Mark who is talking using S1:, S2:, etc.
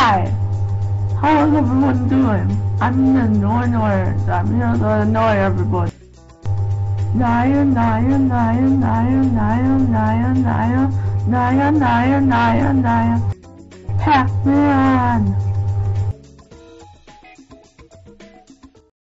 S1: Hi! How is everyone doing? I'm the Nerd. I'm here to annoy everybody. Naya, Naya, Naya, Naya, Naya, Naya, Naya, Naya, Naya, Naya, Naya. Pac-Man!